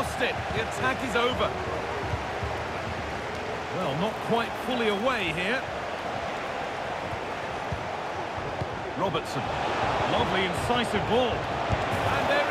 lost it. The attack is over. Well, not quite fully away here. Robertson. Lovely incisive ball. And there